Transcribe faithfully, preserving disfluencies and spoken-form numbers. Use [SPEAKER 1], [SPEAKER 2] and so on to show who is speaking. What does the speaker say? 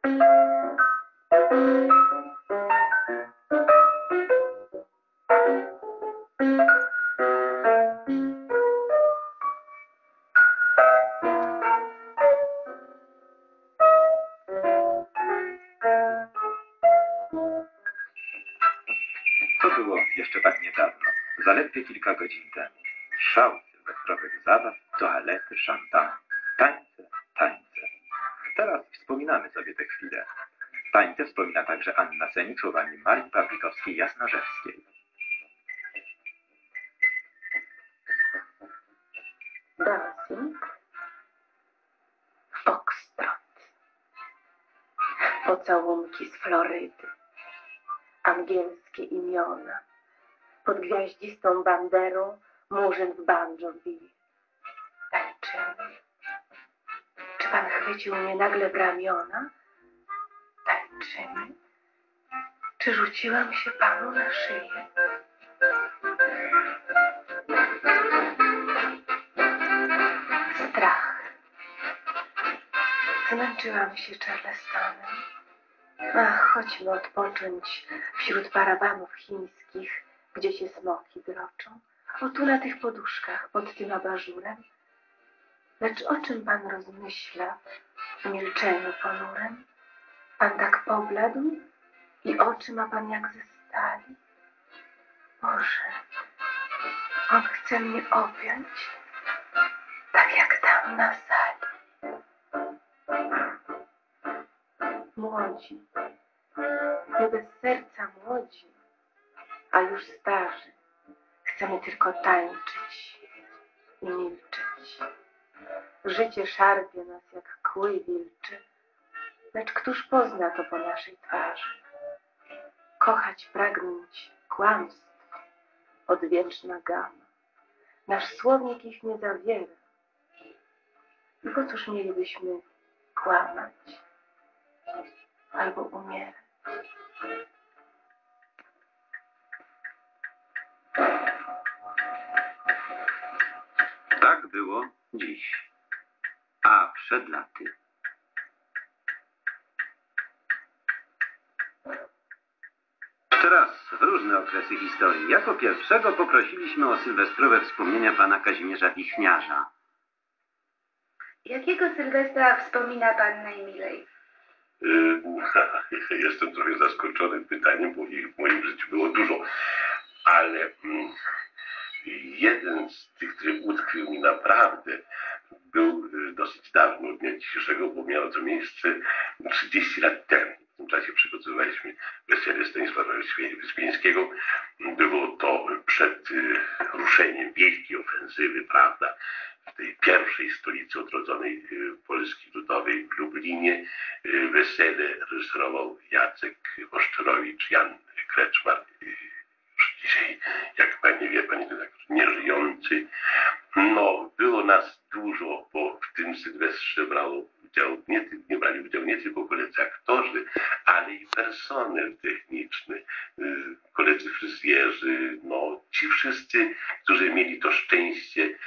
[SPEAKER 1] To było jeszcze tak niedawno, zaledwie kilka godzin temu. Szał sylwestrowych zabaw, toalety, szampany, tańce, tańce. Teraz wspominamy sobie te chwile. Tańce wspomina także Anna Senik słowami Marii Pawlikowskiej-Jasnorzewskiej.
[SPEAKER 2] Dancing, foxtrot, pocałunki z Florydy, angielskie imiona, pod gwiaździstą banderą murzyn w banjo bije. Tańczymy. Czy pan chwycił mnie nagle w ramiona? Tańczymy. Czy rzuciłam się panu na szyję? Strach. Zmęczyłam się Charlestonem. Ach, chodźmy odpocząć wśród parawanów chińskich, gdzie się smoki droczą. O tu na tych poduszkach, pod tym abażurem. Lecz o czym pan rozmyśla w milczeniu ponurem? Pan tak pobladł i oczy ma pan jak ze stali. Boże, on chce mnie objąć, tak jak tam na sali. Młodzi, my bez serca młodzi, a już starzy, chcemy tylko tańczyć i milczeć. Życie szarpie nas jak kły wilczy, lecz któż pozna to po naszej twarzy? Kochać, pragnąć kłamstw, odwieczna gama. Nasz słownik ich nie zawiera. I po cóż mielibyśmy kłamać albo umierać?
[SPEAKER 1] Tak było dziś, a przed laty. Teraz różne okresy historii. Jako pierwszego poprosiliśmy o sylwestrowe wspomnienia pana Kazimierza Wichniarza.
[SPEAKER 3] Jakiego Sylwestra wspomina pan najmilej?
[SPEAKER 4] Yy, jestem trochę zaskoczony pytaniem, bo ich w moim życiu było dużo. Ale mm, jeden z tych, który utkwił mi naprawdę, był dosyć dawno, dnia dzisiejszego, bo miało to miejsce trzydzieści lat temu. W tym czasie przygotowywaliśmy wesele Stanisława Wyspiańskiego. Było to przed ruszeniem wielkiej ofensywy, prawda, w tej pierwszej stolicy odrodzonej Polski Ludowej, w Lublinie. Wesele reżyserował Jacek Oszczerowicz, Jan Kreczmar, już dzisiaj, jak pani wie, pani redaktor, nieżyjący. No, było nas dużo, bo w tym Sylwestrze brało udział, nie, nie brali udziału nie tylko koledzy aktorzy, ale i personel techniczny, koledzy fryzjerzy, no ci wszyscy, którzy mieli to szczęście